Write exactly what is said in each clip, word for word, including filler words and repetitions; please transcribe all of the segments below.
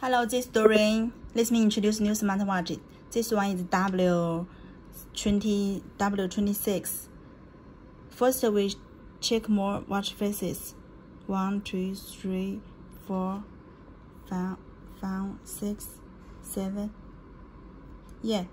Hello, this is Doreen. Let me introduce new smartwatch. This one is W twenty W twenty-six. First, we check more watch faces. One, two, three, four, five, five, six, seven. Yeah.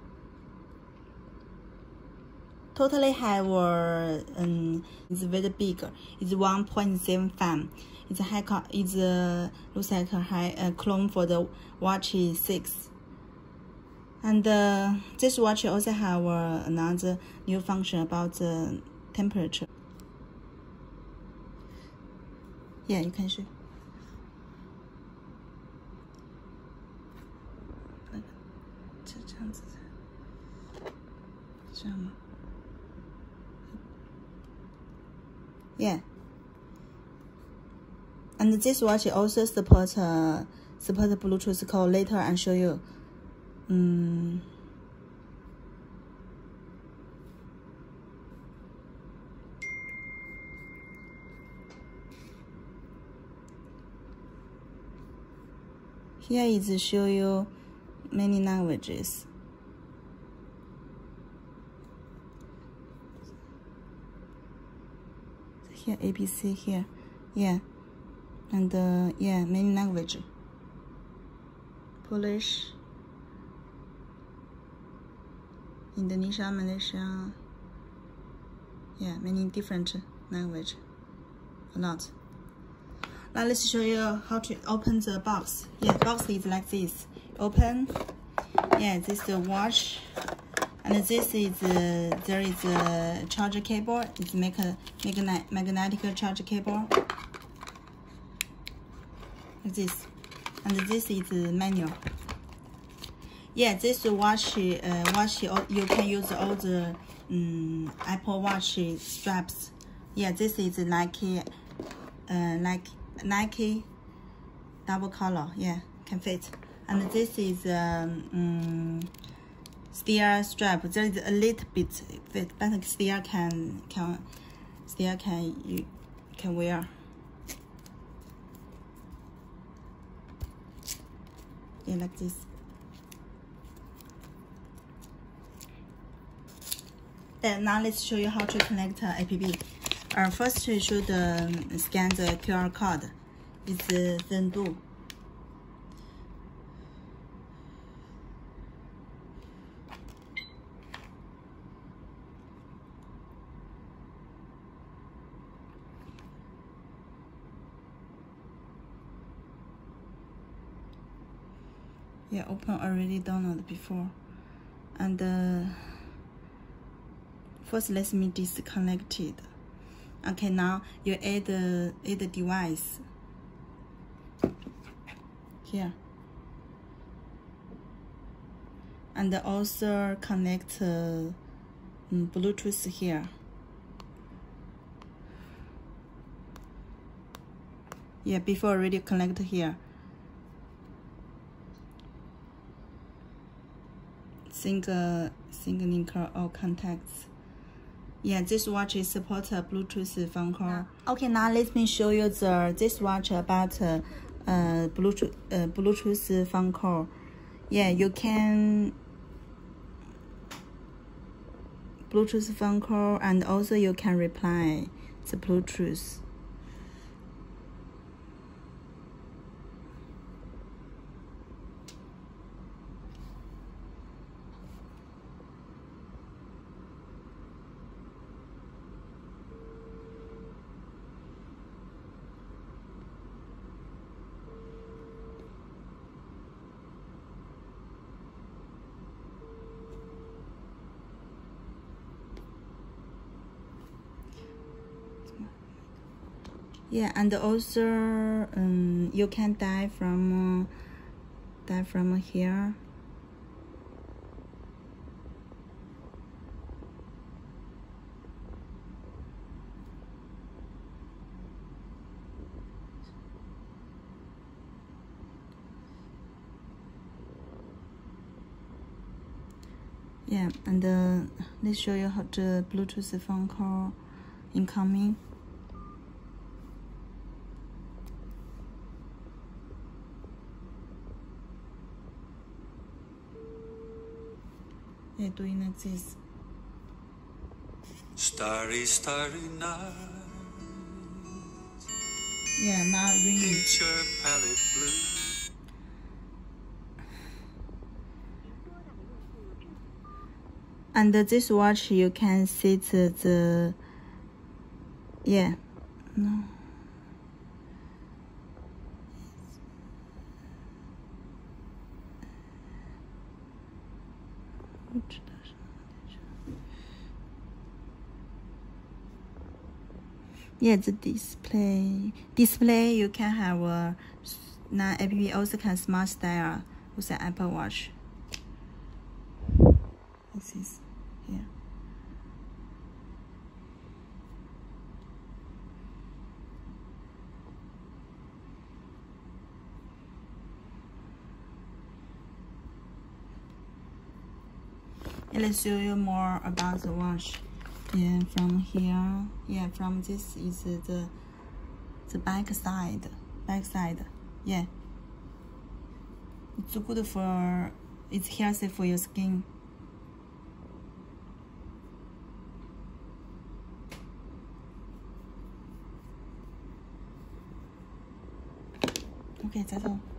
Totally have uh, um, it's very big. It's one point seven five. It's a high. It's uh, looks like a high uh, clone for the watch six. And uh, this watch also have uh, another new function about the temperature. Yeah, you can see. Yeah. And this watch also support uh, support Bluetooth call. Later I'll show you. Um, here is show you many languages. Here A B C here, yeah, and uh, yeah, many language. Polish, Indonesia, Malaysia, yeah, many different language, a lot. Now let's show you how to open the box. Yeah, box is like this. Open. Yeah, this is the watch, and this is uh, there is a charger cable. It's make a magnet magnetic charger cable. Like this, and this is the manual. Yeah, this watch uh, watch you can use all the um, Apple Watch straps. Yeah, this is Nike, uh, Nike. Nike double color, yeah, can fit. And this is um, um steel strap. There is a little bit fit, but still can can still can you can wear. Yeah, like this. Then now let's show you how to connect uh, app. Uh, first, we should um, scan the Q R code. It's uh, Zendoo. Yeah, open already downloaded before. And uh, first, let me disconnect it. Okay, now you add the add the device here, and also connect uh, Bluetooth here. Yeah, before already connect here. Single single link all contacts. Yeah, this watch is support a Bluetooth phone call. Okay, now let me show you the this watch about uh, uh Bluetooth uh, Bluetooth phone call. Yeah, you can Bluetooth phone call, and also you can reply the Bluetooth. Yeah, and also um, you can dial from uh, dial from here. Yeah, and uh, let's show you how to Bluetooth phone call incoming. Yeah, doing like this. Starry, starry night. Yeah, not really. Paint your palette blue. Under this watch, you can see the, the yeah, no. Yeah, the display. Display, you can have a now app also can smart style with an Apple Watch. This is here. Let's show you more about the watch. Yeah, from here. Yeah, from this is the the back side. Back side. Yeah. It's good for. It's healthy for your skin. OK，再走。